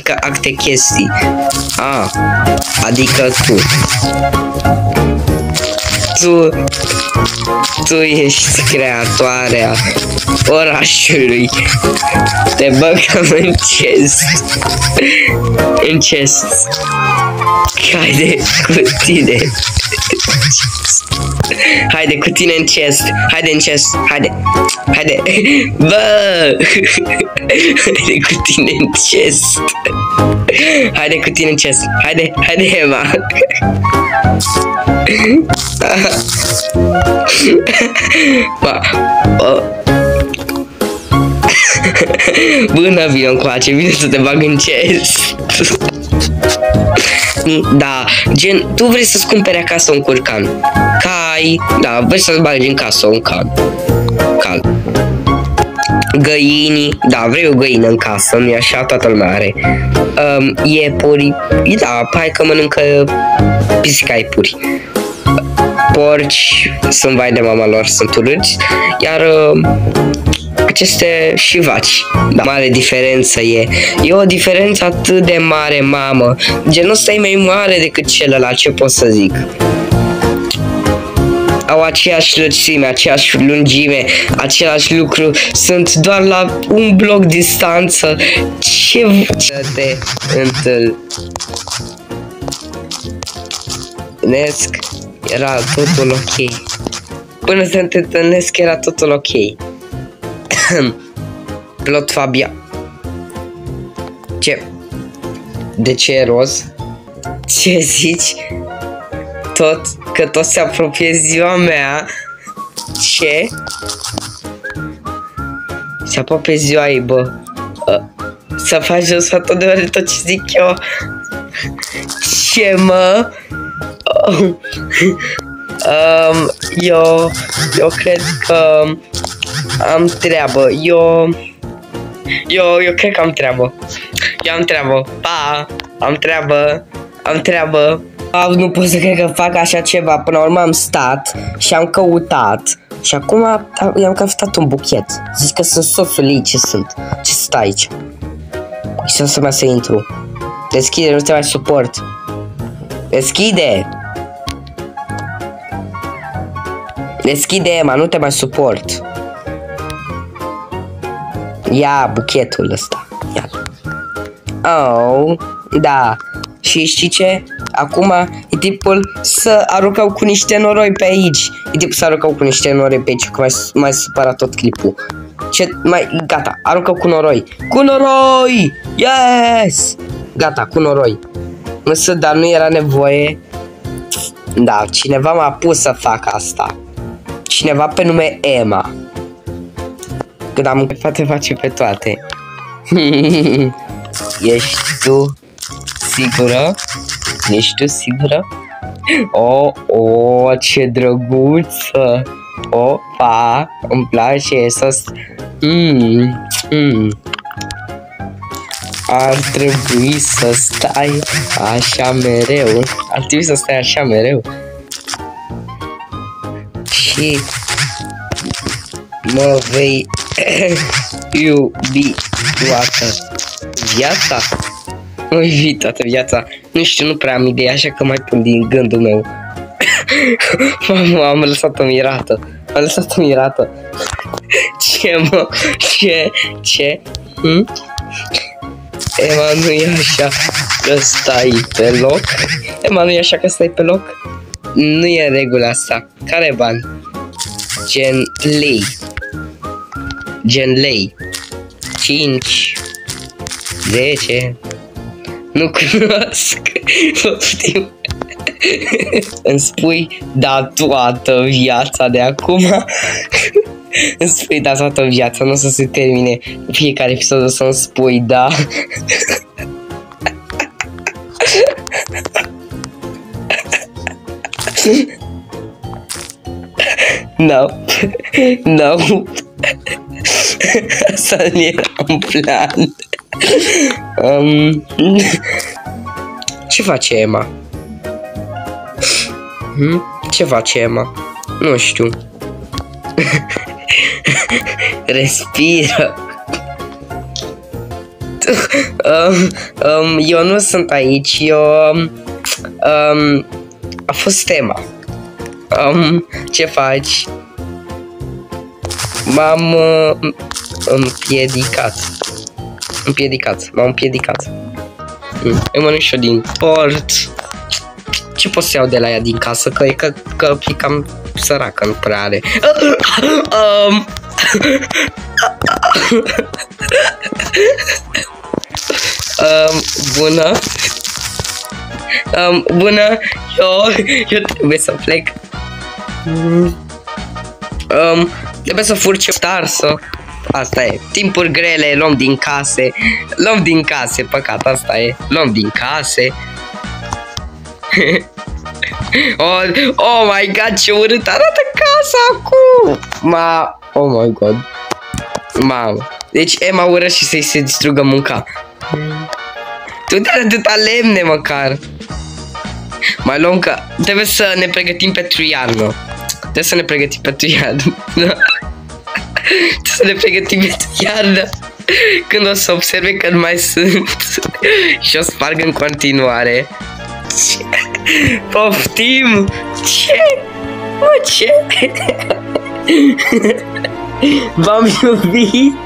alte chestii. Adică tu ești creatoarea orașului. Te băgăm în chest. Haide cu tine. Haide cu tine în chest. Haide în chest. Haide. Bă! Haide cu tine în chest. Haide cu tine în chest. Haide, Emma. Bună, vino încoace, vine să te bag în chest. Da, gen, tu vrei să-ți cumperi acasă un curcan. Cai, da, vrei să-ți bagi în casă un cal. Găini, da, vrei o găină în casă, nu-i așa, toată lumea are. Iepuri, da, hai că mănâncă pisica iepuri. Porci, sunt vai de mama lor, sunt urâți. Iar aceste și vaci, da, mare diferență e o diferență atât de mare, mamă. Gen, ăsta e mai mare decât celălalt, ce pot să zic. Au aceeași lățime, aceeași lungime, același lucru, sunt doar la un bloc distanță. Ce te întâlnesc, era totul ok. Până să te întâlnesc era totul ok. Plot Fabia. Ce? De ce e roz? Ce zici? Că tot se apropie ziua mea. Ce? Se apropie ziua ei, bă. Să faci jos tot de ori tot ce zic eu. Ce, mă? Eu cred că am treabă. Eu cred că am treabă. Eu am treabă. Pa! Am treabă. Nu pot să cred că fac așa ceva. Până la urmă am stat și am căutat. Și acum i-am căutat un buchet. Zici că sunt sosul ei, ce sunt? Ce stă aici? Și să mai să intru. Deschide, nu te mai suport. Deschide, Emma, nu te mai suport. Ia buchetul ăsta. Ia. Oh, da. Și știi ce? Acum e timpul să aruncăm cu niște noroi pe aici. E timpul să aruncăm cu niște noroi pe aici, că mai supărat tot clipul. Gata, aruncăm cu noroi. Cu noroi! Yes! Gata, cu noroi. Însă, dar nu era nevoie. Da, cineva m-a pus să fac asta. Cineva pe nume Emma. Când am poate face pe toate. Ești tu sigură? Ești tu sigură? Oh, ce drăguță! Opa, îmi place să... Ar trebui să stai așa mereu. Ar trebui să stai așa mereu. Și mă vei iubi toată viața. Mă iubi toată viața. Nu știu, nu prea am idee, așa că mai pun din gândul meu. Am lăsat-o mirată. Ce, mă? Ce? Emma, nu e așa că stai pe loc? Nu e regula asta. Care bani? Gen lei. 5 10. Nu cunosc. Poftim. Îmi spui da toată viața de acum. Îmi spui da toată viața. Nu o să se termine fiecare episod, o să-mi spui da. No. Asta nu era un plan. Ce face Emma? Ce face Emma? Nu știu. Respiră. Eu nu sunt aici, a fost tema. Ce faci? M-am m-am împiedicat. Îmi mănânc și eu din tort. Ce pot să iau de la ea din casă? Că e cam săracă, nu prea are. Bună. Bună. Eu trebuie să plec. Trebuie să fur ce starsă. Asta e. Timpuri grele, luăm din case. Luăm din case, păcat, asta e. Luăm din case. Oh my god, ce urât arată casa acum. Oh my god. Mamă. Deci Emma ură și să-i se distrugă munca. Tu de atâta lemne măcar. Mai luăm că trebuie să ne pregătim pentru iarnă. Trebuie să ne pregătim pentru iarnă. Trebuie să ne pregătim pentru iarnă. Când o să observe că nu mai sunt. Și o sparg în continuare. Ce? Poftim. Ce? Mă, ce? V-am iubit.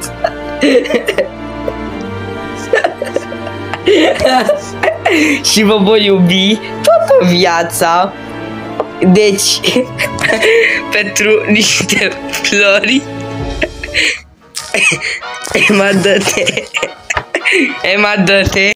Și vă voi iubi toată viața. Deci pentru niște flori. Emma, dă-te. Emma, dă-te.